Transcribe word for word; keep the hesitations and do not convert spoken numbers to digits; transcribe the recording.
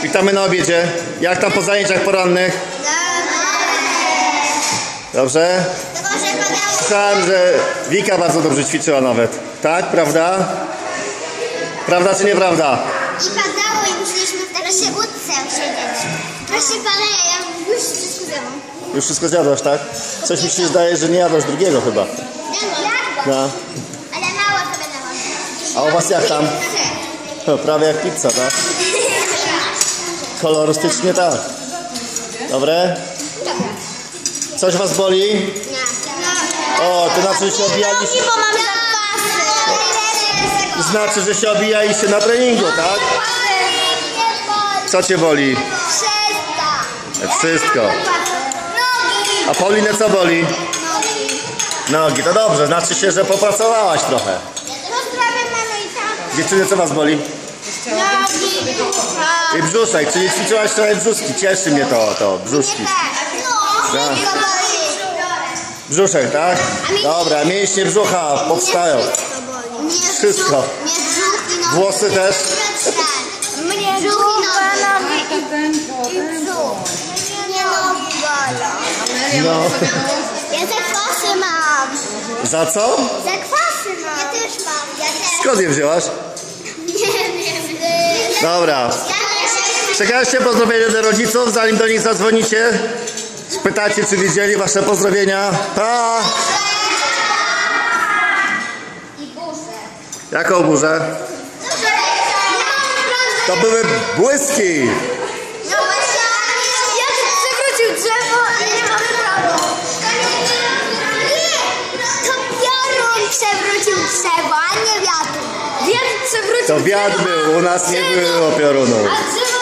Witamy na obiedzie. Jak tam po zajęciach porannych? Dobrze? Słyszałem, że Wika bardzo dobrze ćwiczyła nawet. Tak? Prawda? Prawda czy nieprawda? I padało i musieliśmy w naszej łódce siedzieć. Proszę pana, ja już wszystko zjadłam. Już wszystko zjadłaś, tak? Coś mi się zdaje, że nie jadłaś drugiego chyba. Jadłam. No. Ale mało sobie dałam. A u was jak tam? No, prawie jak pizza, tak? Kolorystycznie tak. Dobre? Dobra. Coś was boli? Nie. O, to znaczy, że się obijaliście. Bo mam zapasy. Znaczy, że się obijaliście na treningu, tak? Co cię boli? Wszystko. Wszystko. Nogi. A Paulinę co boli? Nogi. Nogi, to dobrze, znaczy się, że popracowałaś trochę. Pozdrawiam mamę i tatę. Dziewczyny, co was boli? Nogi. I brzuszek, czyli ćwiczyłaś wczoraj brzuszki. Cieszy mnie to, to, brzuszki. No. Tak. Wszystko boli. Brzuszek, tak? Dobra, mięśnie brzucha powstają. Wszystko. Mnie brzuch i nogi. Włosy też? Mnie brzuch i nogi. I brzuch. Mnie nogi bolą. No. Ja zakwasy mam. Za co? Zakwasy mam. Ja też mam. Ja też. Skąd je wzięłaś? Nie wiem. Dobra. Ja też. Przekażcie pozdrowienia do rodziców, zanim do nich zadzwonicie. Spytacie, czy widzieli wasze pozdrowienia. Pa! I burzę. Jaką burzę? To były błyski. No właśnie, ja przewrócił drzewo i nie mamy prawa. Nie, to piorun przewrócił drzewo, a nie wiatr. Wiatr przewrócił To wiatr był, u nas nie było piorunu. A drzewo